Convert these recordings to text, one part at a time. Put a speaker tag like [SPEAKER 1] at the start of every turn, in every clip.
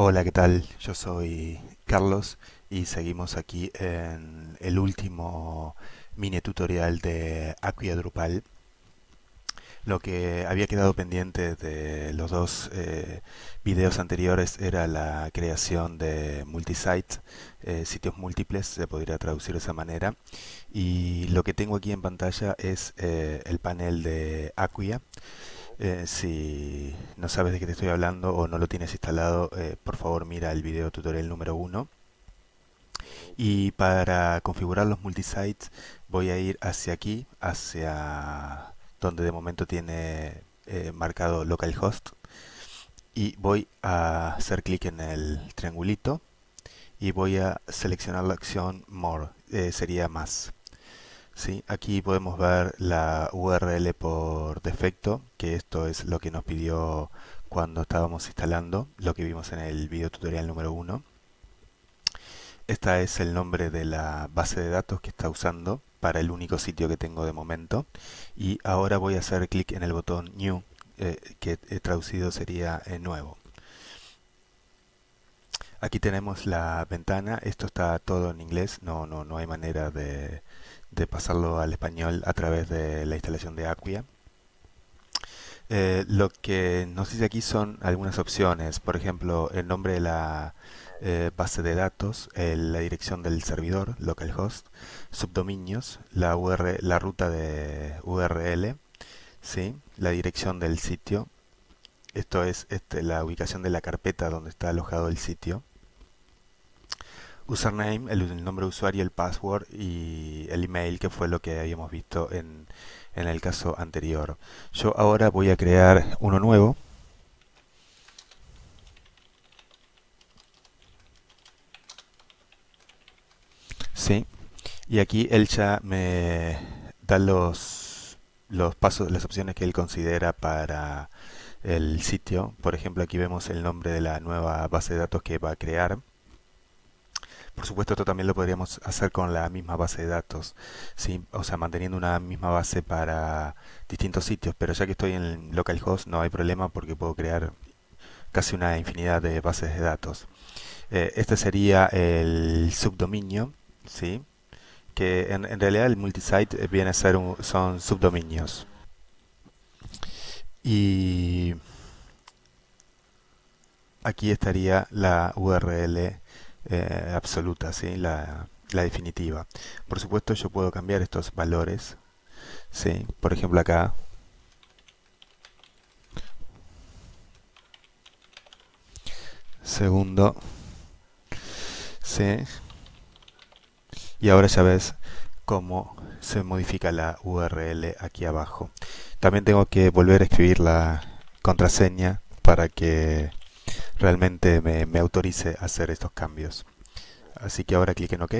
[SPEAKER 1] Hola, ¿qué tal? Yo soy Carlos y seguimos aquí en el último mini tutorial de Acquia Drupal. Lo que había quedado pendiente de los dos videos anteriores era la creación de multisite, sitios múltiples, se podría traducir de esa manera. Y lo que tengo aquí en pantalla es el panel de Acquia. Si no sabes de qué te estoy hablando o no lo tienes instalado, por favor mira el video tutorial número uno. Y para configurar los multisites voy a ir hacia aquí, hacia donde de momento tiene marcado localhost. Y voy a hacer clic en el triangulito y voy a seleccionar la opción More, sería más. ¿Sí? Aquí podemos ver la URL por defecto, que esto es lo que nos pidió cuando estábamos instalando, lo que vimos en el video tutorial número uno. Esta es el nombre de la base de datos que está usando para el único sitio que tengo de momento. Y ahora voy a hacer clic en el botón New, que traducido sería nuevo. Aquí tenemos la ventana, esto está todo en inglés, no hay manera de pasarlo al español a través de la instalación de Acquia. Lo que nos dice aquí son algunas opciones, por ejemplo, el nombre de la base de datos, la dirección del servidor, localhost, subdominios, la ruta de URL, ¿sí? La dirección del sitio, esto es la ubicación de la carpeta donde está alojado el sitio, username, el nombre de usuario, el password y el email, que fue lo que habíamos visto en el caso anterior. Yo ahora voy a crear uno nuevo. Sí, y aquí él ya me da los pasos, las opciones que él considera para el sitio. Por ejemplo, aquí vemos el nombre de la nueva base de datos que va a crear. Por supuesto, esto también lo podríamos hacer con la misma base de datos, ¿sí? O sea, manteniendo una misma base para distintos sitios, pero ya que estoy en localhost no hay problema porque puedo crear casi una infinidad de bases de datos. Este sería el subdominio, ¿sí? Que en realidad el multisite viene a ser son subdominios. Y aquí estaría la URL absoluta, ¿sí? La definitiva. Por supuesto yo puedo cambiar estos valores, ¿sí? Por ejemplo acá, segundo, ¿sí? Y ahora ya ves cómo se modifica la URL aquí abajo. También tengo que volver a escribir la contraseña para que realmente me autorice a hacer estos cambios. Así que ahora clic en OK.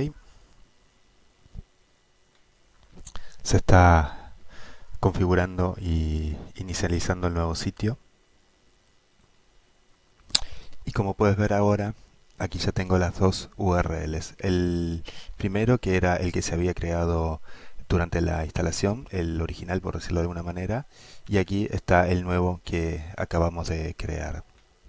[SPEAKER 1] Se está configurando y inicializando el nuevo sitio. Y como puedes ver ahora, aquí ya tengo las dos URLs. El primero, que era el que se había creado durante la instalación, el original por decirlo de alguna manera, y aquí está el nuevo que acabamos de crear.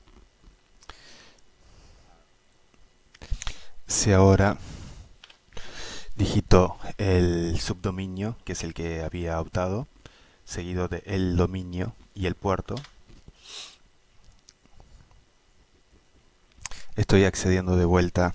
[SPEAKER 1] Si ahora digito el subdominio, que es el que había optado, seguido de el dominio y el puerto, estoy accediendo de vuelta.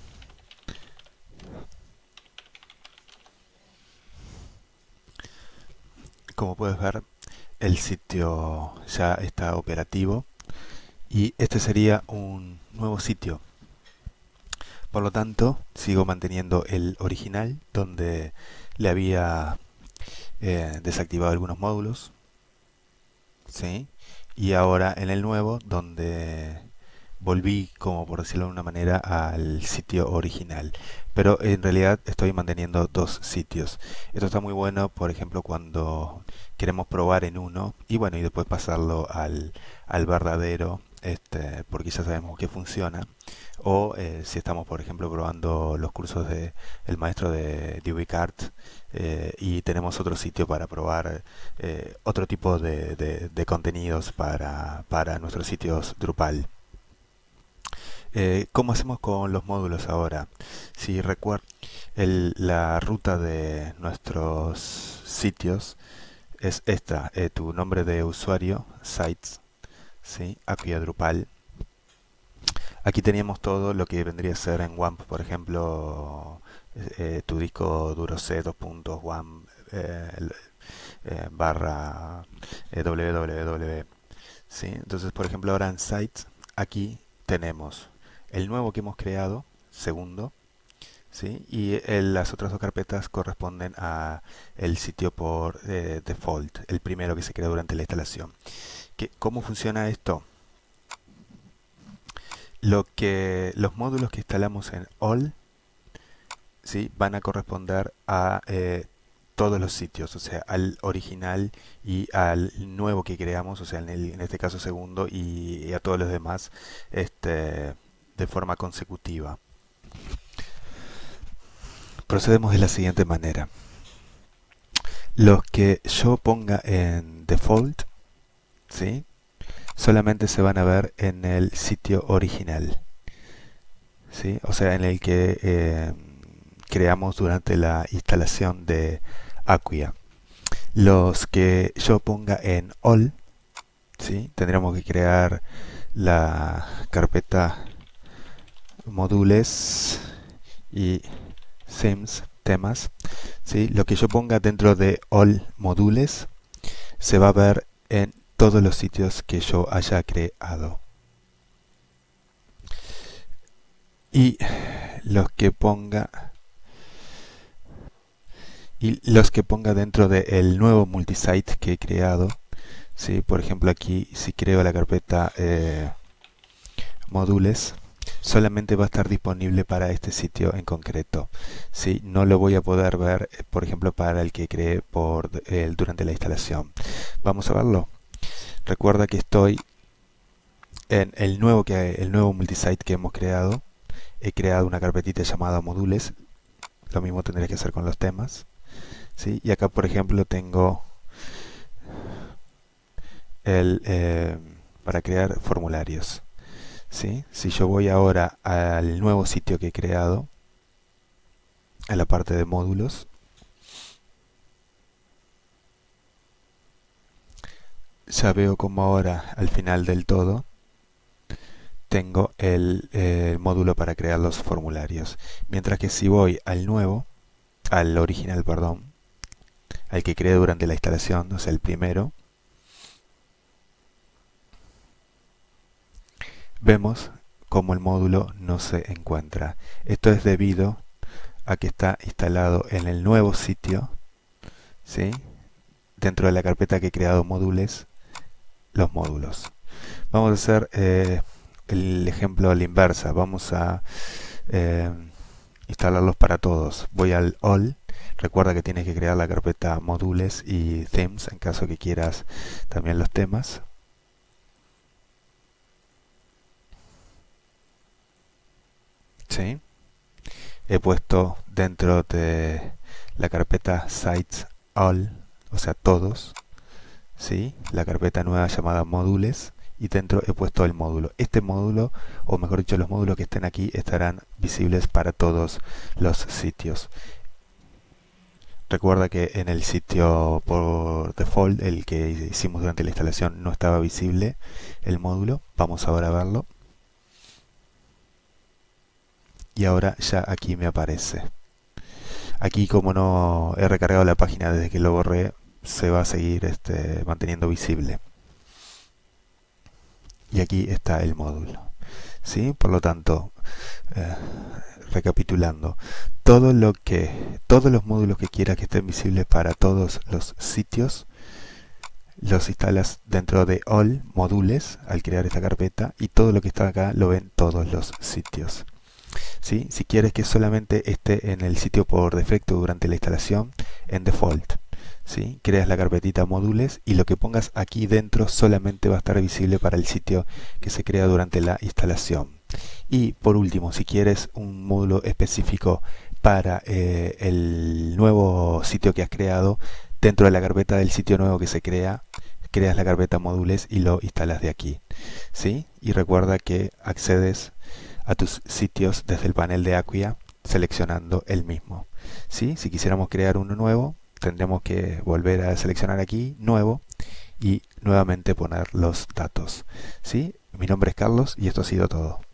[SPEAKER 1] Como puedes ver, el sitio ya está operativo y este sería un nuevo sitio. Por lo tanto, sigo manteniendo el original donde le había desactivado algunos módulos, ¿sí? Y ahora en el nuevo donde volví, como por decirlo de una manera, al sitio original. Pero en realidad estoy manteniendo dos sitios. Esto está muy bueno, por ejemplo, cuando queremos probar en uno y bueno, y después pasarlo al verdadero, porque ya sabemos que funciona. O si estamos, por ejemplo, probando los cursos de el maestro de DeWiCart y tenemos otro sitio para probar otro tipo de contenidos para nuestros sitios Drupal. ¿Cómo hacemos con los módulos ahora? Si recuerdas, la ruta de nuestros sitios es esta, tu nombre de usuario, sites, ¿sí? Acquia Drupal. Aquí teníamos todo lo que vendría a ser en WAMP, por ejemplo, tu disco duro C, dos puntos, WAMP, barra www. ¿Sí? Entonces, por ejemplo, ahora en Sites, aquí tenemos el nuevo que hemos creado, segundo, ¿sí? Y las otras dos carpetas corresponden a el sitio por default, el primero que se creó durante la instalación. ¿Cómo funciona esto? Los módulos que instalamos en all, ¿sí? Van a corresponder a todos los sitios, o sea, al original y al nuevo que creamos, o sea, en este caso segundo, y a todos los demás de forma consecutiva. Procedemos de la siguiente manera. Los que yo ponga en default, ¿sí? Solamente se van a ver en el sitio original, ¿sí? O sea, en el que creamos durante la instalación de Acquia. Los que yo ponga en all, ¿sí? Tendríamos que crear la carpeta módulos y themes, temas, ¿sí? Lo que yo ponga dentro de all módulos se va a ver en todos los sitios que yo haya creado. Y los que ponga dentro del nuevo multisite que he creado, ¿sí? Por ejemplo, aquí si creo la carpeta módulos, solamente va a estar disponible para este sitio en concreto, ¿sí? No lo voy a poder ver, por ejemplo, para el que creé durante la instalación. Vamos a verlo. Recuerda que estoy en el nuevo multisite que hemos creado. He creado una carpetita llamada módulos. Lo mismo tendré que hacer con los temas, ¿sí? Y acá, por ejemplo, tengo para crear formularios, ¿sí? Si yo voy ahora al nuevo sitio que he creado, a la parte de módulos, ya veo como ahora al final del todo tengo el módulo para crear los formularios. Mientras que si voy al original, perdón, al que creé durante la instalación, o sea, el primero, vemos como el módulo no se encuentra. Esto es debido a que está instalado en el nuevo sitio, ¿sí? Dentro de la carpeta que he creado módulos, los módulos. Vamos a hacer el ejemplo a la inversa. Vamos a eh, instalarlos para todos. Voy al all. Recuerda que tienes que crear la carpeta módulos y themes en caso que quieras también los temas. ¿Sí? He puesto dentro de la carpeta sites all, o sea todos, ¿sí? La carpeta nueva llamada módulos, y dentro he puesto el módulo. Este módulo, o mejor dicho, los módulos que estén aquí estarán visibles para todos los sitios. Recuerda que en el sitio por default, el que hicimos durante la instalación, no estaba visible el módulo. Vamos ahora a verlo. Y ahora ya aquí me aparece. Aquí, como no he recargado la página desde que lo borré, se va a seguir manteniendo visible. Y aquí está el módulo, ¿sí? Por lo tanto, eh, recapitulando, todos los módulos que quieras que estén visibles para todos los sitios, los instalas dentro de all módulos al crear esta carpeta, y todo lo que está acá lo ven todos los sitios, ¿sí? Si quieres que solamente esté en el sitio por defecto durante la instalación, en default, ¿sí? Creas la carpetita módulos y lo que pongas aquí dentro solamente va a estar visible para el sitio que se crea durante la instalación. Y por último, si quieres un módulo específico para el nuevo sitio que has creado, dentro de la carpeta del sitio nuevo que se crea, creas la carpeta módulos y lo instalas de aquí, ¿sí? Y recuerda que accedes a tus sitios desde el panel de Acquia seleccionando el mismo. ¿Sí? Si quisiéramos crear uno nuevo, tendremos que volver a seleccionar aquí, nuevo, y nuevamente poner los datos. ¿Sí? Mi nombre es Carlos y esto ha sido todo.